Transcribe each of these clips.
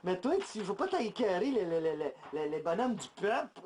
Mais toi, tu veux pas t'écœurer les bonhommes du peuple?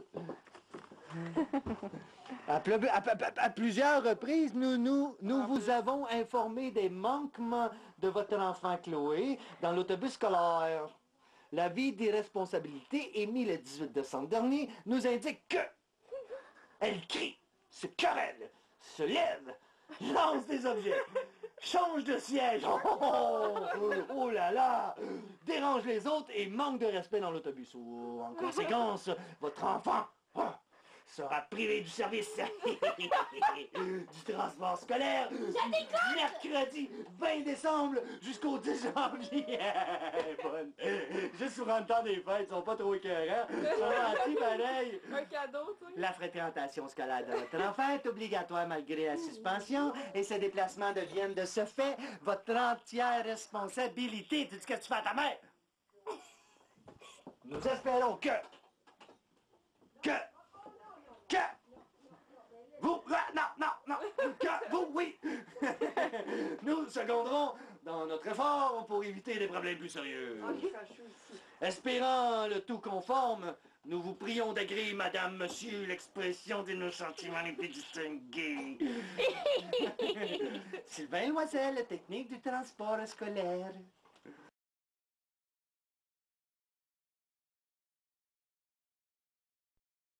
À plusieurs reprises, nous vous avons informé des manquements de votre enfant Chloé dans l'autobus scolaire. L'avis d'irresponsabilité émis le 18 décembre dernier nous indique que elle crie, se querelle, se lève, lance des objets, change de siège, oh là là, dérange les autres et manque de respect dans l'autobus. Oh, en conséquence, votre enfant sera privé du service du transport scolaire mercredi 20 décembre jusqu'au 10 janvier. Bonne. Juste pour le temps des fêtes, ils sont pas trop écœurants. Ils sont gentils pareil. Un cadeau, toi? La fréquentation scolaire de votre enfant est obligatoire malgré la suspension et ses déplacements deviennent de ce fait votre entière responsabilité. Tu dis qu'est-ce que tu fais à ta mère? Nous espérons que vous, non, que vous, oui. Nous seconderons dans notre effort pour éviter des problèmes plus sérieux. Espérant le tout conforme, nous vous prions d'agréer, madame, monsieur, l'expression de nos sentiments les plus distingués. Sylvain Loisel, technique du transport scolaire.